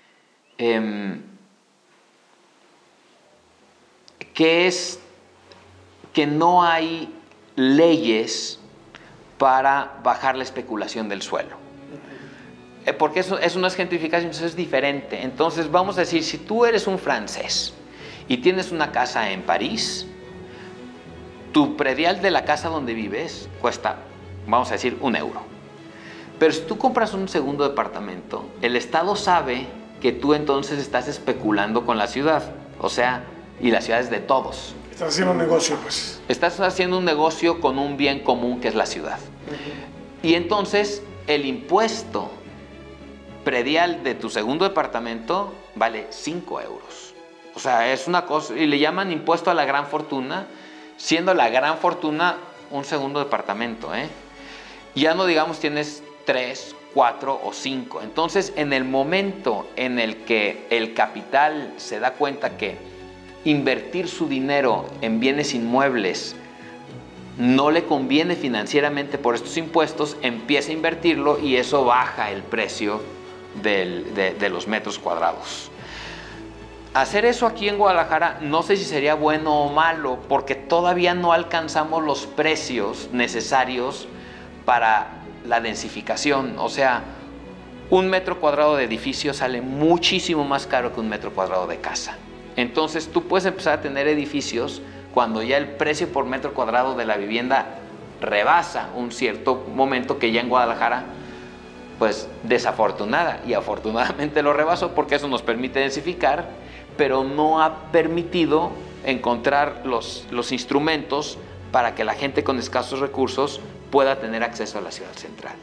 que es que no hay leyes para bajar la especulación del suelo. Porque eso no es gentrificación, eso es diferente. Entonces, vamos a decir, si tú eres un francés y tienes una casa en París, tu predial de la casa donde vives cuesta, vamos a decir, €1. Pero si tú compras un segundo departamento, el Estado sabe que tú entonces estás especulando con la ciudad. O sea, y la ciudad es de todos. Estás haciendo un negocio, pues. Estás haciendo un negocio con un bien común que es la ciudad. Y entonces el impuesto predial de tu segundo departamento vale €5. O sea, es una cosa, y le llaman impuesto a la gran fortuna, siendo la gran fortuna un segundo departamento, Ya no digamos tienes 3, 4 o 5. Entonces, en el momento en el que el capital se da cuenta que invertir su dinero en bienes inmuebles no le conviene financieramente por estos impuestos, empieza a invertirlo y eso baja el precio de los metros cuadrados. Hacer eso aquí en Guadalajara no sé si sería bueno o malo, porque todavía no alcanzamos los precios necesarios para la densificación. O sea, un metro cuadrado de edificio sale muchísimo más caro que un metro cuadrado de casa. Entonces tú puedes empezar a tener edificios cuando ya el precio por metro cuadrado de la vivienda rebasa un cierto momento que ya en Guadalajara, pues desafortunada y afortunadamente lo rebasó, porque eso nos permite densificar, pero no ha permitido encontrar los instrumentos para que la gente con escasos recursos pueda tener acceso a la ciudad central.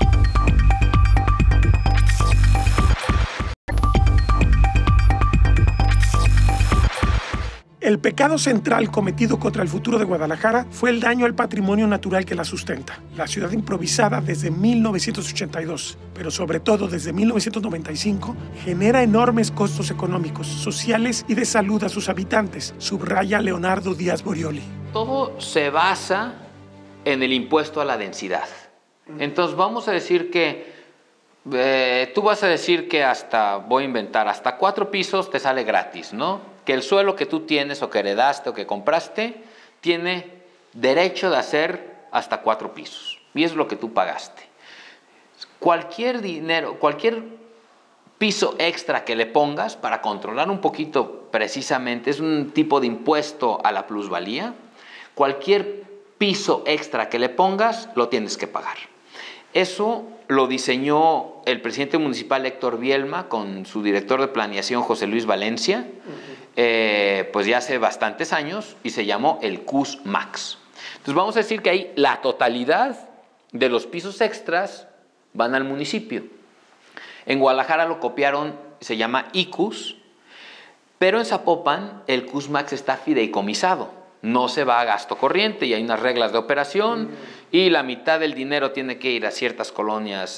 El pecado central cometido contra el futuro de Guadalajara fue el daño al patrimonio natural que la sustenta. La ciudad improvisada desde 1982, pero sobre todo desde 1995, genera enormes costos económicos, sociales y de salud a sus habitantes, subraya Leonardo Díaz Borioli. Todo se basa en el impuesto a la densidad. Entonces vamos a decir que tú vas a decir que voy a inventar, hasta 4 pisos te sale gratis, ¿no? Que el suelo que tú tienes o que heredaste o que compraste tiene derecho de hacer hasta 4 pisos. Y es lo que tú pagaste. Cualquier dinero, cualquier piso extra que le pongas para controlar un poquito precisamente, es un tipo de impuesto a la plusvalía. Cualquier piso extra que le pongas lo tienes que pagar. Eso lo diseñó el presidente municipal Héctor Bielma con su director de planeación José Luis Valencia, pues ya hace bastantes años, y se llamó el CUS Max. Entonces vamos a decir que ahí la totalidad de los pisos extras van al municipio. En Guadalajara lo copiaron, se llama ICUS, pero en Zapopan el CUS Max está fideicomisado, no se va a gasto corriente y hay unas reglas de operación y la mitad del dinero tiene que ir a ciertas colonias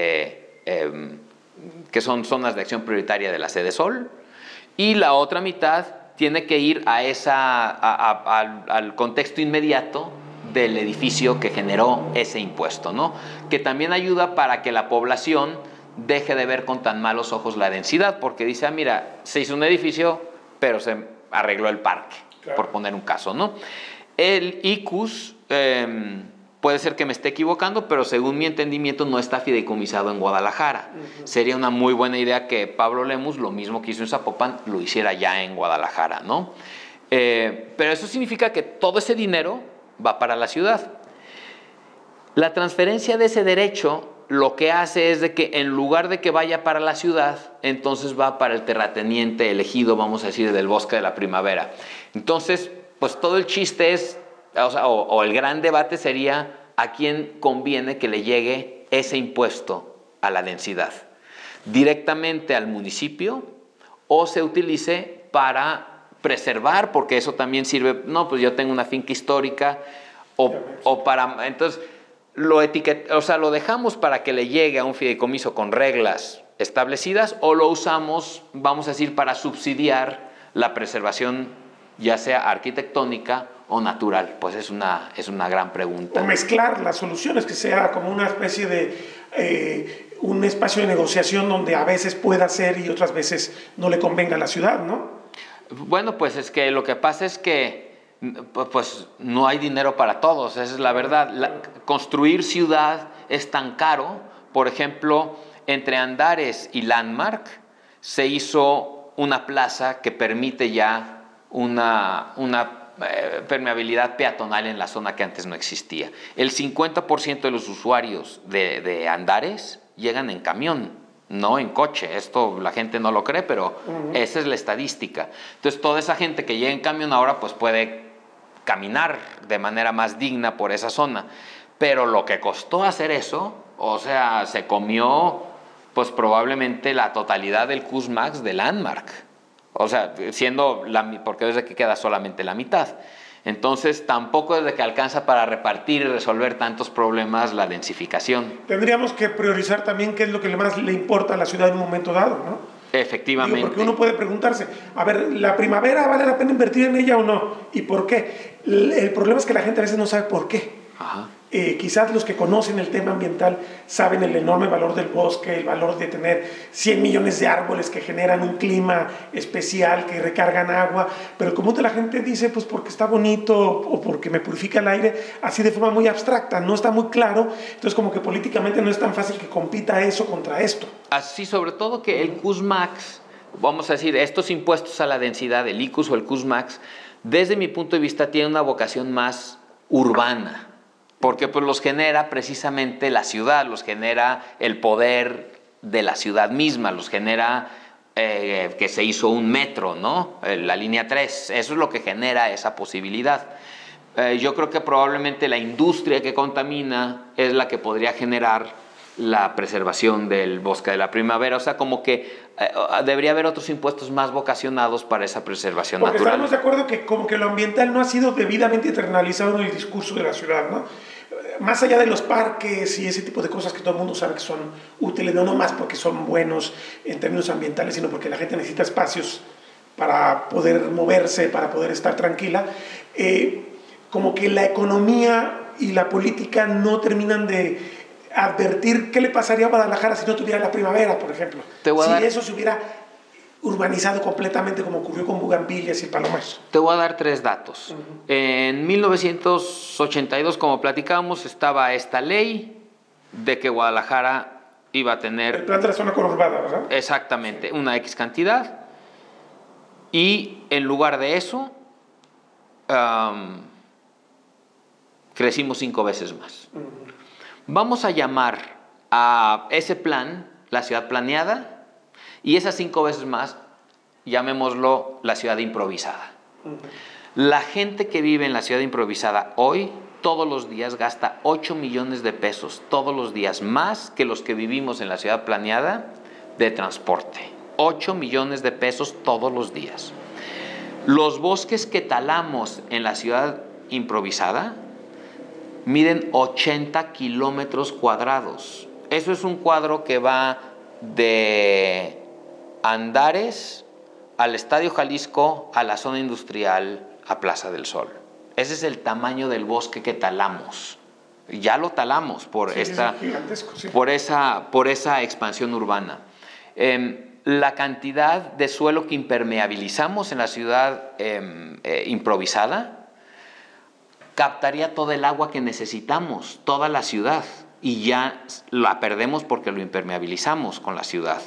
que son zonas de acción prioritaria de la Sede Sol, y la otra mitad tiene que ir al contexto inmediato del edificio que generó ese impuesto, ¿no? Que también ayuda para que la población deje de ver con tan malos ojos la densidad, porque dice, mira, se hizo un edificio, pero se arregló el parque, claro, por poner un caso, ¿no? El ICUS, puede ser que me esté equivocando, pero según mi entendimiento no está fideicomisado en Guadalajara. Sería una muy buena idea que Pablo Lemus, lo mismo que hizo en Zapopan, lo hiciera ya en Guadalajara, ¿no? Pero eso significa que todo ese dinero va para la ciudad. La transferencia de ese derecho lo que hace es de que en lugar de que vaya para la ciudad, entonces va para el terrateniente elegido, vamos a decir, del Bosque de la Primavera. Entonces, pues todo el chiste es, o el gran debate sería a quién conviene que le llegue ese impuesto a la densidad. Directamente al municipio o se utilice para preservar, porque eso también sirve, no, pues yo tengo una finca histórica o para, entonces lo dejamos para que le llegue a un fideicomiso con reglas establecidas o lo usamos, vamos a decir, para subsidiar la preservación, ya sea arquitectónica o natural. Pues es una gran pregunta. O mezclar las soluciones, que sea como una especie de un espacio de negociación donde a veces pueda ser y otras veces no le convenga a la ciudad, ¿no? Bueno, pues es que lo que pasa es que pues no hay dinero para todos, esa es la verdad. Construir ciudad es tan caro. Por ejemplo, entre Andares y Landmark se hizo una plaza que permite ya una permeabilidad peatonal en la zona que antes no existía. El 50% de los usuarios de Andares llegan en camión, no en coche. Esto la gente no lo cree, pero esa es la estadística. Entonces toda esa gente que llega en camión ahora pues puede caminar de manera más digna por esa zona. Pero lo que costó hacer eso, o sea, se comió pues probablemente la totalidad del CUS Max de Landmark. O sea, porque desde que queda solamente la mitad. Entonces, tampoco desde que alcanza para repartir y resolver tantos problemas la densificación. Tendríamos que priorizar también qué es lo que más le importa a la ciudad en un momento dado, ¿no? Efectivamente. Porque uno puede preguntarse, a ver, ¿la primavera vale la pena invertir en ella o no? ¿Y por qué? El problema es que la gente a veces no sabe por qué. Ajá. Quizás los que conocen el tema ambiental saben el enorme valor del bosque, el valor de tener 100 millones de árboles que generan un clima especial, que recargan agua, pero el común de la gente dice, pues porque está bonito o porque me purifica el aire, así de forma muy abstracta, no está muy claro. Entonces como que políticamente no es tan fácil que compita eso contra esto. Así, sobre todo que el CUS Max, vamos a decir, estos impuestos a la densidad, el ICUS o el CUS Max, desde mi punto de vista tiene una vocación más urbana, porque pues los genera precisamente la ciudad, los genera el poder de la ciudad misma, los genera que se hizo un metro, ¿no? La línea 3, eso es lo que genera esa posibilidad. Yo creo que probablemente la industria que contamina es la que podría generar la preservación del Bosque de la Primavera, o sea, como que debería haber otros impuestos más vocacionados para esa preservación porque natural. Estamos de acuerdo que como que lo ambiental no ha sido debidamente internalizado en el discurso de la ciudad, ¿no? Más allá de los parques y ese tipo de cosas que todo el mundo sabe que son útiles, no más porque son buenos en términos ambientales, sino porque la gente necesita espacios para poder moverse, para poder estar tranquila, como que la economía y la política no terminan de advertir qué le pasaría a Guadalajara si no tuviera la primavera, por ejemplo. Si eso se hubiera urbanizado completamente como ocurrió con Bugambilias y Palomares. Te voy a dar 3 datos. En 1982, como platicábamos, estaba esta ley de que Guadalajara iba a tener... El plan de la zona conurbada, ¿verdad? Exactamente, una X cantidad. Y en lugar de eso, crecimos 5 veces más. Vamos a llamar a ese plan la ciudad planeada y esas 5 veces más, llamémoslo la ciudad improvisada. La gente que vive en la ciudad improvisada hoy, todos los días gasta 8 millones de pesos, todos los días, más que los que vivimos en la ciudad planeada de transporte. 8 millones de pesos todos los días. Los bosques que talamos en la ciudad improvisada miden 80 kilómetros cuadrados. Eso es un cuadro que va de Andares al Estadio Jalisco, a la zona industrial, a Plaza del Sol. Ese es el tamaño del bosque que talamos. Ya lo talamos por, sí, esta, sí. por esa expansión urbana. La cantidad de suelo que impermeabilizamos en la ciudad improvisada captaría todo el agua que necesitamos, toda la ciudad, y ya la perdemos porque lo impermeabilizamos con la ciudad.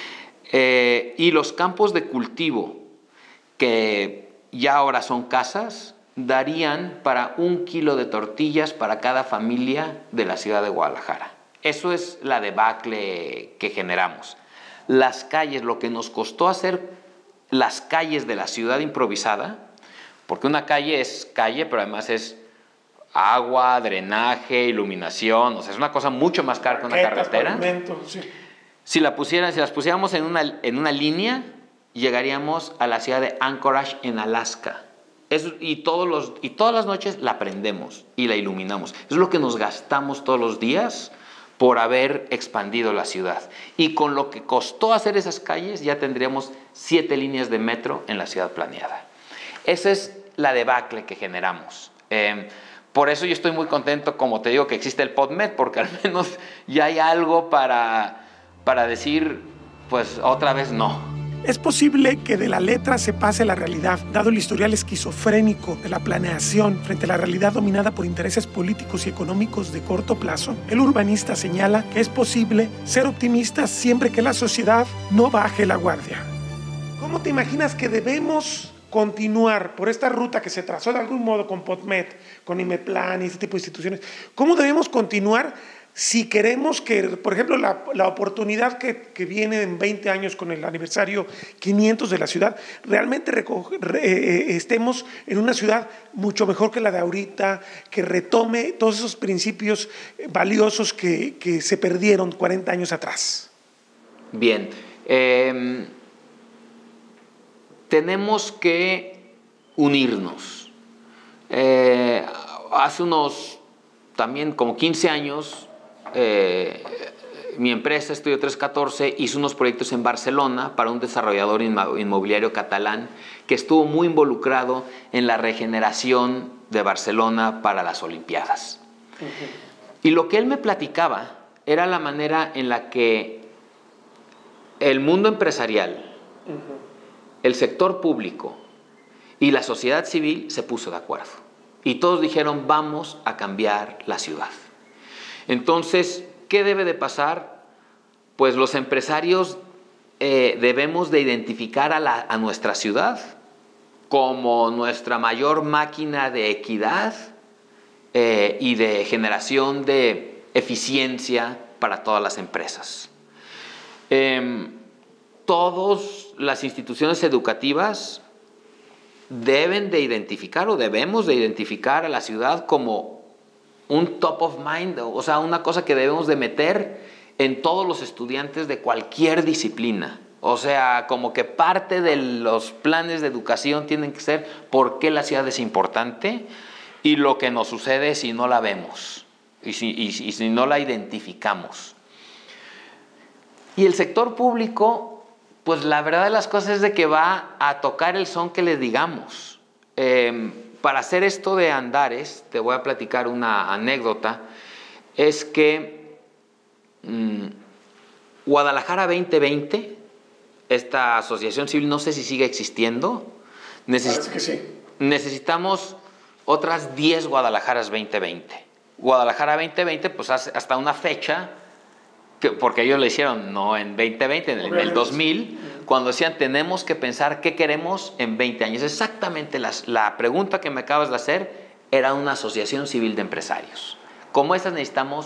Y los campos de cultivo, que ya ahora son casas, darían para 1 kilo de tortillas para cada familia de la ciudad de Guadalajara. Eso es la debacle que generamos. Las calles, lo que nos costó hacer las calles de la ciudad improvisada, porque una calle es calle, pero además es agua, drenaje, iluminación, o sea, es una cosa mucho más cara que una carretera. Sí. Si las pusiéramos en una línea, llegaríamos a la ciudad de Anchorage en Alaska. Y todas las noches la prendemos y la iluminamos. Es lo que nos gastamos todos los días por haber expandido la ciudad. Y con lo que costó hacer esas calles, ya tendríamos 7 líneas de metro en la ciudad planeada. Esa es la debacle que generamos. Por eso yo estoy muy contento, como te digo, que existe el PodMed, porque al menos ya hay algo para decir, pues otra vez no. ¿Es posible que de la letra se pase a la realidad, dado el historial esquizofrénico de la planeación frente a la realidad dominada por intereses políticos y económicos de corto plazo? El urbanista señala que es posible ser optimista siempre que la sociedad no baje la guardia. ¿Cómo te imaginas que debemos continuar por esta ruta que se trazó de algún modo con PodMed, con IMEPLAN y este tipo de instituciones? ¿Cómo debemos continuar si queremos que, por ejemplo, la oportunidad que viene en 20 años con el aniversario 500 de la ciudad, realmente estemos en una ciudad mucho mejor que la de ahorita, que retome todos esos principios valiosos que se perdieron 40 años atrás? Bien. Tenemos que unirnos. Hace unos, también como 15 años, mi empresa, Estudio 314, hizo unos proyectos en Barcelona para un desarrollador inmobiliario catalán que estuvo muy involucrado en la regeneración de Barcelona para las Olimpiadas. Y lo que él me platicaba era la manera en la que el mundo empresarial, el sector público y la sociedad civil se puso de acuerdo. Y todos dijeron, vamos a cambiar la ciudad. Entonces, ¿qué debe de pasar? Pues los empresarios debemos de identificar a nuestra ciudad como nuestra mayor máquina de equidad y de generación de eficiencia para todas las empresas. Todas las instituciones educativas deben de identificar o debemos de identificar a la ciudad como un top of mind, o sea, una cosa que debemos de meter en todos los estudiantes de cualquier disciplina. O sea, como que parte de los planes de educación tienen que ser por qué la ciudad es importante y lo que nos sucede si no la vemos y si no la identificamos. Y el sector público, pues la verdad de las cosas es de que va a tocar el son que le digamos. Para hacer esto de Andares, te voy a platicar una anécdota, es que Guadalajara 2020, esta asociación civil, no sé si sigue existiendo. Parece que sí. Necesitamos otras 10 Guadalajaras 2020. Guadalajara 2020, pues hasta una fecha, porque ellos lo hicieron no en 2020, en el 2000, cuando decían tenemos que pensar qué queremos en 20 años. Exactamente la pregunta que me acabas de hacer era una asociación civil de empresarios. Como esas necesitamos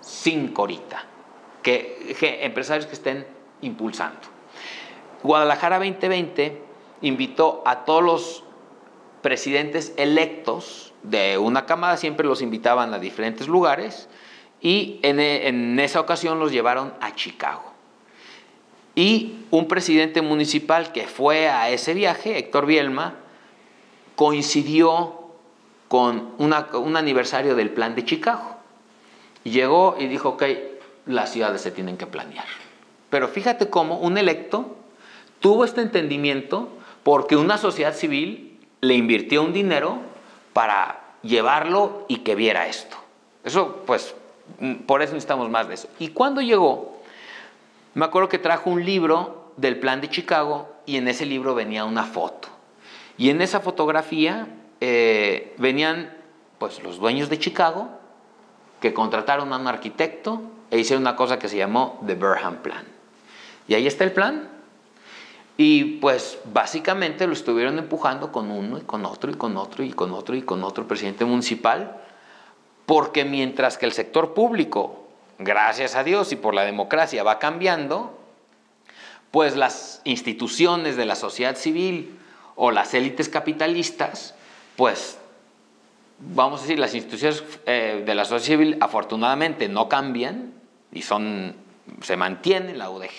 5 ahorita, empresarios que estén impulsando. Guadalajara 2020 invitó a todos los presidentes electos de una cámara, siempre los invitaban a diferentes lugares, y en esa ocasión los llevaron a Chicago. Y un presidente municipal que fue a ese viaje, Héctor Bielma, coincidió con un aniversario del Plan de Chicago. Y llegó y dijo, ok, las ciudades se tienen que planear. Pero fíjate cómo un electo tuvo este entendimiento porque una sociedad civil le invirtió un dinero para llevarlo y que viera esto. Eso, pues, por eso necesitamos más de eso. Y cuando llegó, me acuerdo que trajo un libro del Plan de Chicago y en ese libro venía una foto. Y en esa fotografía venían, pues, los dueños de Chicago que contrataron a un arquitecto e hicieron una cosa que se llamó The Burham Plan. Y ahí está el plan. Y pues básicamente lo estuvieron empujando con uno y con otro y con otro y con otro y con otro presidente municipal, porque mientras que el sector público, gracias a Dios y por la democracia, va cambiando, pues las instituciones de la sociedad civil o las élites capitalistas, pues vamos a decir, las instituciones de la sociedad civil afortunadamente no cambian y se mantienen, la UDG,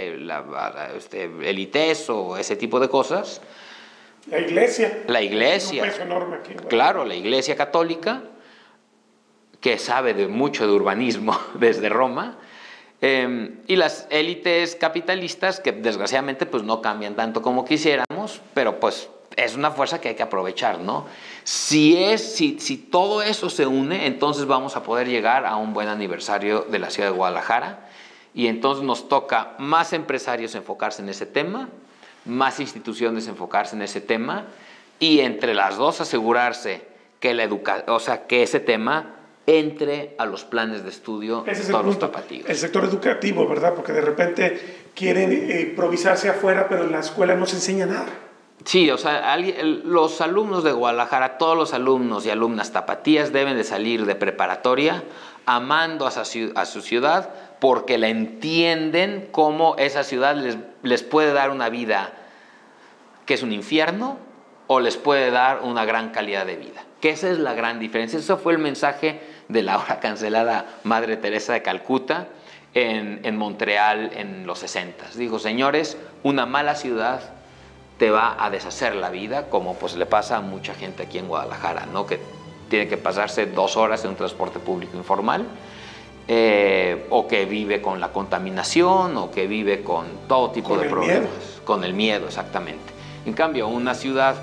el ITESO, ese tipo de cosas. La iglesia. La iglesia. Un peso enorme aquí, ¿verdad? Claro, la iglesia católica, que sabe mucho de urbanismo desde Roma, y las élites capitalistas que desgraciadamente pues no cambian tanto como quisiéramos, pero pues es una fuerza que hay que aprovechar, ¿no? Si todo eso se une, entonces vamos a poder llegar a un buen aniversario de la ciudad de Guadalajara, y entonces nos toca más empresarios enfocarse en ese tema, más instituciones enfocarse en ese tema, y entre las dos asegurarse que que ese tema entre a los planes de estudio de todos los tapatíos. El sector educativo, ¿verdad? Porque de repente quieren improvisarse afuera, pero en la escuela no se enseña nada. Sí, o sea, los alumnos de Guadalajara, todos los alumnos y alumnas tapatías deben de salir de preparatoria amando a su ciudad, porque la entienden como esa ciudad les puede dar una vida que es un infierno o les puede dar una gran calidad de vida. Que esa es la gran diferencia. Eso fue el mensaje de la ahora cancelada Madre Teresa de Calcuta en Montreal en los 60. Dijo, señores, una mala ciudad te va a deshacer la vida, como pues le pasa a mucha gente aquí en Guadalajara, ¿no? Que tiene que pasarse 2 horas en un transporte público informal, o que vive con la contaminación, o que vive con todo tipo de problemas. Con el miedo, exactamente. En cambio, una ciudad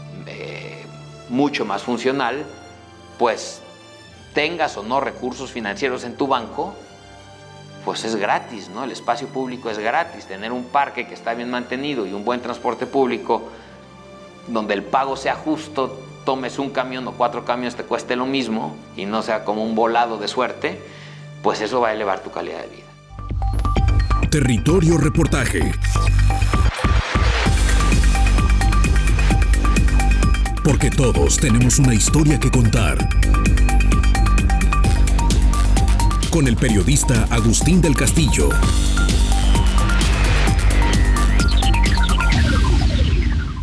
mucho más funcional, pues tengas o no recursos financieros en tu banco, pues es gratis, ¿no? El espacio público es gratis. Tener un parque que está bien mantenido y un buen transporte público donde el pago sea justo, tomes un camión o 4 camiones te cueste lo mismo y no sea como un volado de suerte, pues eso va a elevar tu calidad de vida. Territorio Reportaje. Porque todos tenemos una historia que contar. Con el periodista Agustín del Castillo.